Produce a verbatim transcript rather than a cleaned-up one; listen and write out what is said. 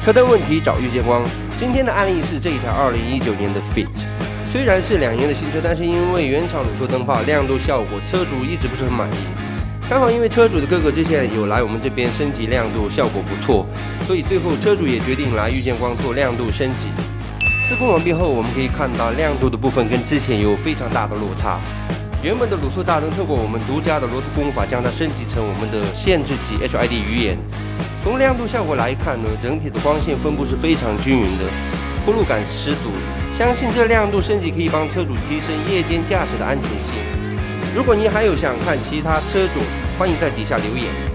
车灯问题找遇见光。今天的案例是这一台二零一九年的 Fit， 虽然是两年的新车，但是因为原厂卤素灯泡亮度效果，车主一直不是很满意。刚好因为车主的哥哥之前有来我们这边升级亮度，效果不错，所以最后车主也决定来遇见光做亮度升级。施工完毕后，我们可以看到亮度的部分跟之前有非常大的落差。原本的卤素大灯透过我们独家的螺丝工法，将它升级成我们的限制级 H I D 鱼眼。从亮度效果来看呢，整体的光线分布是非常均匀的，铺路感十足。相信这亮度升级可以帮车主提升夜间驾驶的安全性。如果你还有想看其他车种，欢迎在底下留言。